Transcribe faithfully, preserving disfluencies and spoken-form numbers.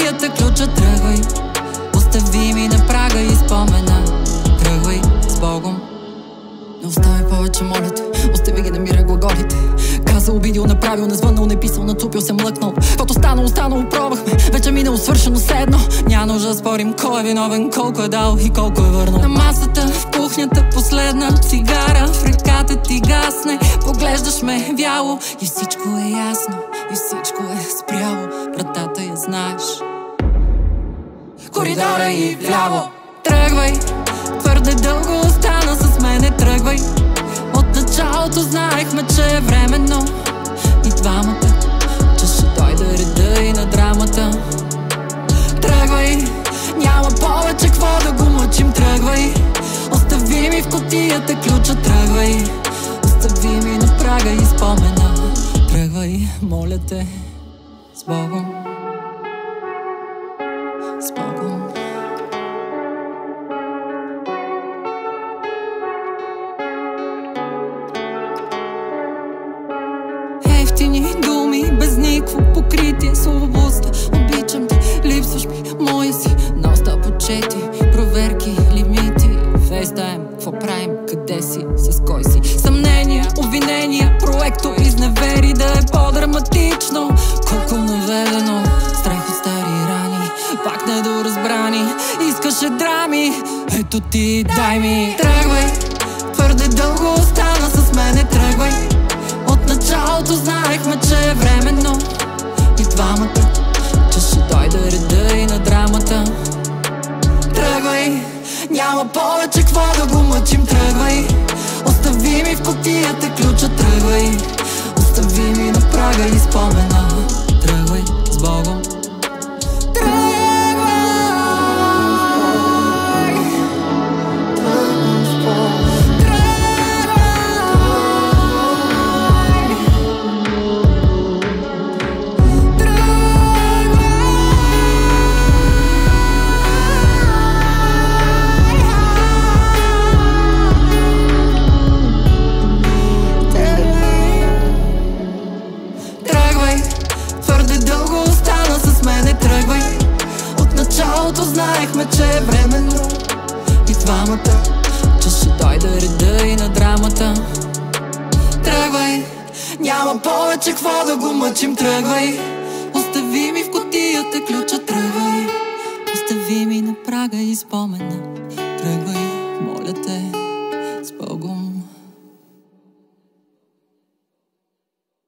кутията ключа, тръгвай. Остави ми на прага и спомена. Тръгвай с Богом. Не оставай повече, моля те, остави ги да мира глаголите. Казал, обидил, направил, не звъннал, не писал, нацупил се, млъкнал. Каквото станало, останало, пробвахме, вече минало, свършено, все едно. Няма нужда да спорим кой е виновен, колко е дал и колко е върнал. На масата, в кухнята, последна цигара в ръката ти гасне. Поглеждаш ме вяло и всичко е ясно, и всичко е спряло. Вратата я знаеш, коридора и вляво. Тръгвай, твърде дълго остана с мене, тръгвай. От началото знаехме, че е временно и двамата, че ще дойде реда и на драмата. Тръгвай, няма повече какво да го мъчим, тръгвай. Остави ми в кутията ключа, тръгвай. Остави ми на прага и спомена. Тръгвай, моля те, с Богом. С Богом. Ефтини думи, без никакво покритие, слабостта. Обичам те, липсваш ми, моя си. Носта почети, проверки, лимити. Фейстайм, какво правим, къде си, с кой си? Съмнения, обвинения, проекто изневери. Да е по-драматично, колко наведено. Страх от стари рани, пак недоразбрани. Искаше драми, ето ти, дай ми. Тръгвай, твърде дълго остана с мене, тръгвай. От началото знаехме, че е временно и двамата, че ще дойде реда и на драмата. Тръгвай, няма повече какво да го мъчим, тръгвай. Остави ми в кутията ключа, тръгвай. Остави ми на прага и спомена. Тръгвай с Богом. Знаехме, че е временно и двамата, че ще дойде реда и на драмата. Тръгвай, няма повече какво да го мъчим, тръгвай. Остави ми в кутията ключа, тръгвай. Остави ми на прага и спомена. Тръгвай, моля те.